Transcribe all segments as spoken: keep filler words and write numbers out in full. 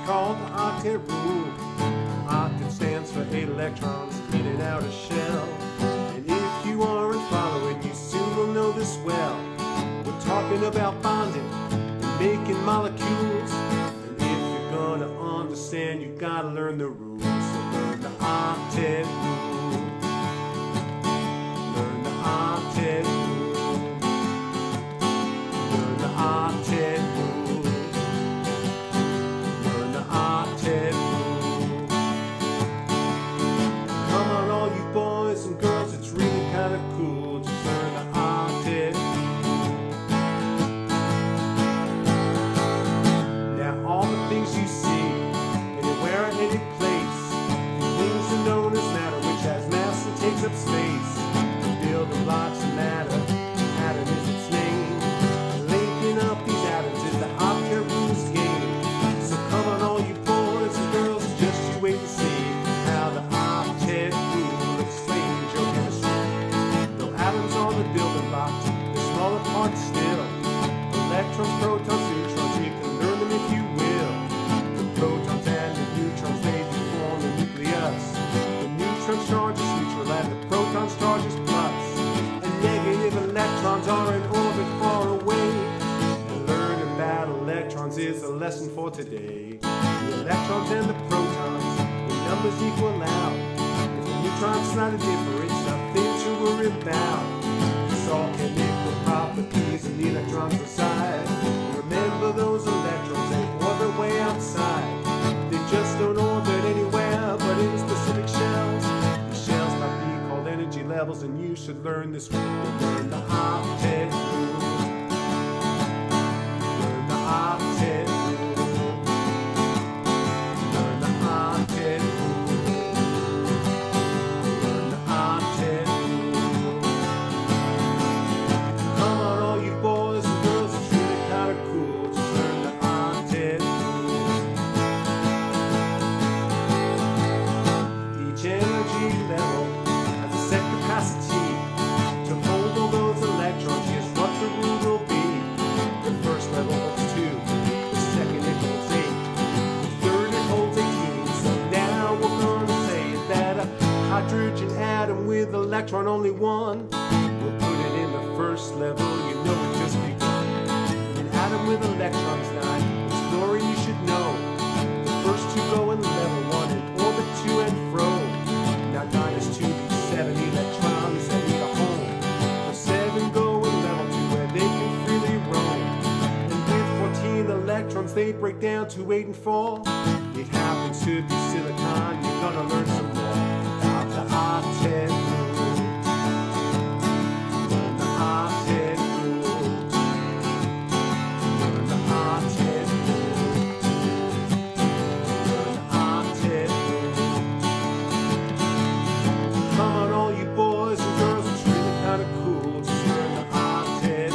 called the octet rule. Octet stands for eight electrons in and out a shell. And if you aren't following, you soon will know this well. We're talking about bonding and making molecules. And if you're gonna understand, you gotta learn the rules. So learn the octet rule. Learn the octet rule. Learn the octet rule. Learn the octet rule. Come on, all you boys and girls, it's really kind of cool. Just learn the octet rule. Now all the things you see anywhere at any place, things are known as matter, which has mass and takes up space. The building blocks of matter, atom is its name. Linking up these atoms is the octet rule's game. So come on, all you boys and girls, just you wait and see how the octet rule explains your chemistry. Though atoms are the building blocks, the smaller parts still. Electrons, protons, neutrons, you can learn them if you will. The protons and the neutrons, they do form the nucleus. The neutron's charge is neutral and the proton's charge is plus. And negative electrons are in orbit far away. And learning about electrons is a lesson for today. The electrons and the protons, the numbers equal out. If the neutron's slightly different, it's nothing to worry about. It's all chemical properties and the electrons reside. Remember those electrons, they orbit way outside. They just don't orbit anywhere but in specific shells. The shells might be called energy levels, and you should learn this rule. Learn the octet rule. Learn the octet rule. Learn the octet rule. Learn the octet rule. Come on, all you boys and girls, it's really kind of cool. Just learn the octet rule. Each energy level has a set capacity to hold all those electrons. Here's what the rule will be. The first level holds two, the second it holds eight, the third it holds eighteen. So now we're gonna say that a hydrogen atom with electron only one, we'll put it in the first level, you know it just begun. An atom with electrons nine, it's fluorine you should know. The first two go in level one and orbit to and fro. Now nine is two, these seven electrons that need a home. The seven go in level two where they can freely roam. And with fourteen electrons they break down to eight and four. It happens to be silicon, you're gonna learn some more about the octet rule. Learn the octet rule. Learn the octet rule. Learn the octet rule. Come on, all you boys and girls, it's really kind of cool. Just learn the octet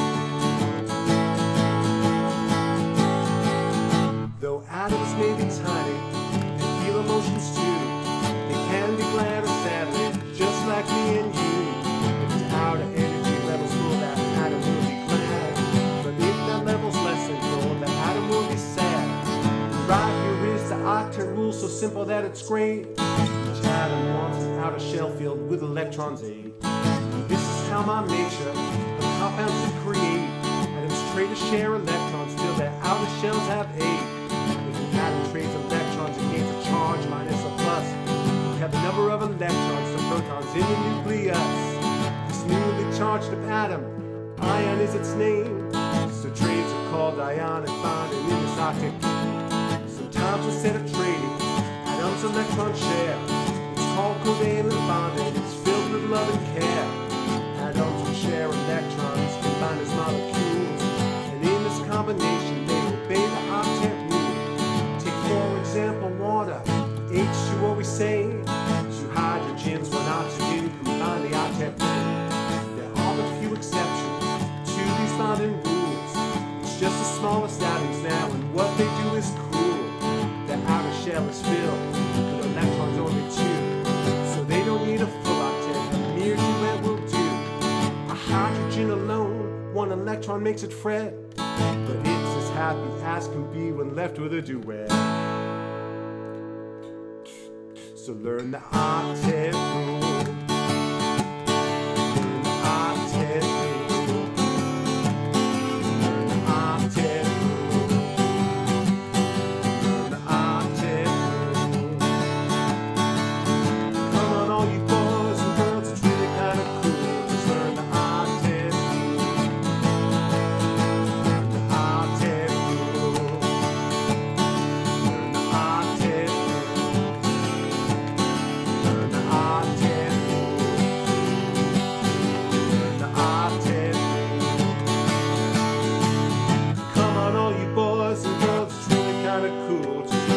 rule. Though atoms may be tiny, they feel emotions too. They can be glad or sad, just like me and you. If the outer energy level's full, that atom will be glad. But if that level's less than full, that atom will be sad. Right here is the octet rule, so simple that it's great. Each atom wants an outer shell filled with electrons eight. This is how my nature of compounds is create. Atoms trade to share electrons till their outer shells have eight. If an atom trades electrons, it gains a charge minus a plus. We have the number of electrons, the protons in the nucleus. This newly charged up atom, ion is its name. So trades are called ionic bonding in this octet game. Sometimes instead of trading, atoms electrons share. It's called covalent bonding, it's filled with love and care. Atoms will share electrons, combine as molecules. And in this combination, they obey the octet rule. Take for example water, H two O we say. Two hydrogens, one oxygen, combine the octet ring. There are but few exceptions to these bonding rules. It's just the smallest atoms now, and what they do is cool. The outer shell is filled with electrons only two. So they don't need a full octet, a mere duet will do. A hydrogen alone, one electron makes it fret. But it's as happy as can be when left with a duet. So learn the octet rule. Learn the octet rule. Learn the octet rule. Learn the octet rule. Come on, all you boys and girls, it's really kind of cool. Just learn the octet rule. Learn the octet rule. Learn the octet rule. Learn the octet rule. Learn the octet rule. Come on, all you boys and girls, it's really kind of cool. Just